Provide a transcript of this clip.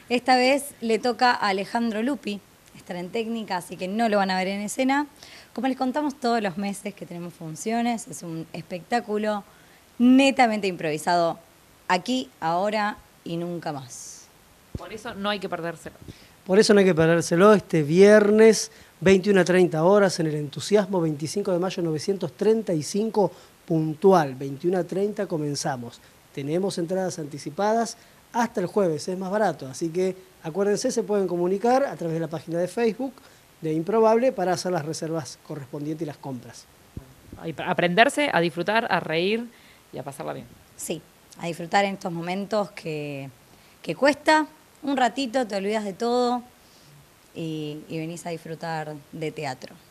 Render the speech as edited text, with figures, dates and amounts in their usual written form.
Esta vez le toca a Alejandro Lupi estar en técnica, así que no lo van a ver en escena. Como les contamos todos los meses que tenemos funciones, es un espectáculo netamente improvisado aquí, ahora y nunca más. Por eso no hay que perdérselo. Por eso no hay que perdérselo este viernes, 21 a 30 horas, en el Entusiasmo, 25 de mayo 935, puntual, 21 a 30 comenzamos. Tenemos entradas anticipadas hasta el jueves, es más barato, así que acuérdense, se pueden comunicar a través de la página de Facebook de Improbable para hacer las reservas correspondientes y las compras. A aprenderse, a disfrutar, a reír y a pasarla bien. Sí, a disfrutar en estos momentos que cuesta. Un ratito te olvidas de todo y venís a disfrutar de teatro.